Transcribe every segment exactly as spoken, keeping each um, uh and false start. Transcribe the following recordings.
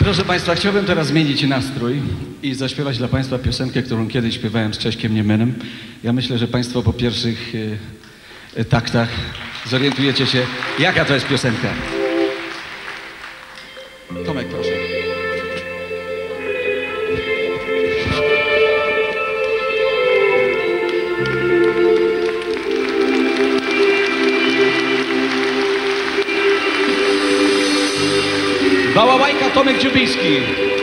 Proszę Państwa, chciałbym teraz zmienić nastrój i zaśpiewać dla Państwa piosenkę, którą kiedyś śpiewałem z Cześkiem Niemenem. Ja myślę, że Państwo po pierwszych e, taktach zorientujecie się, jaka to jest piosenka. Tomek, proszę. Bałałajka, Tomek Dziubiński.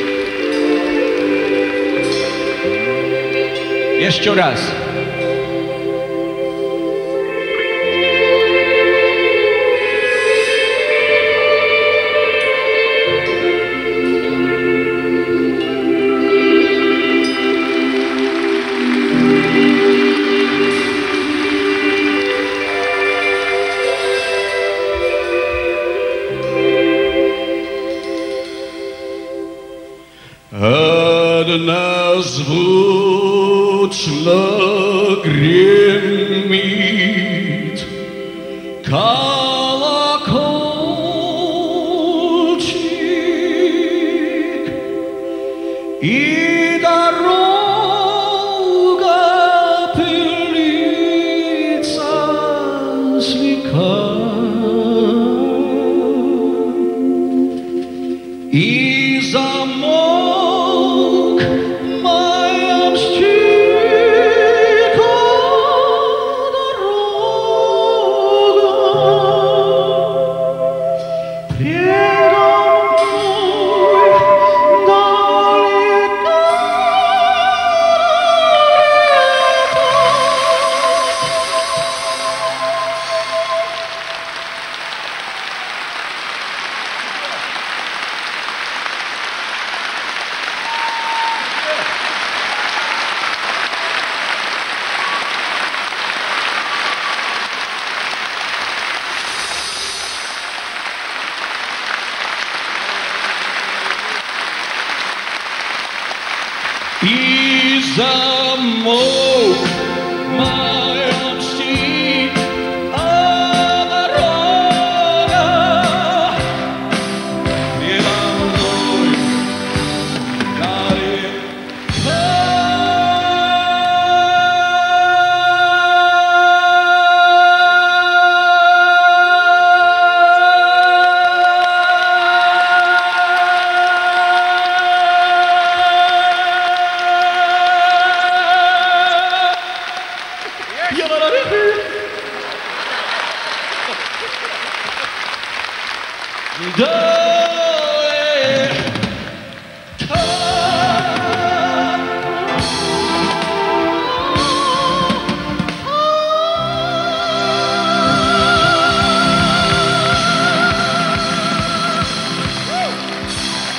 Jeszcze raz. Ad nas vůčna gremit, kalakolčík i daroga pilica slika i zamok i zamok mają ścig, a droga nie ma mną daleko.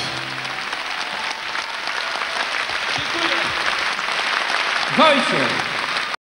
Wojciech!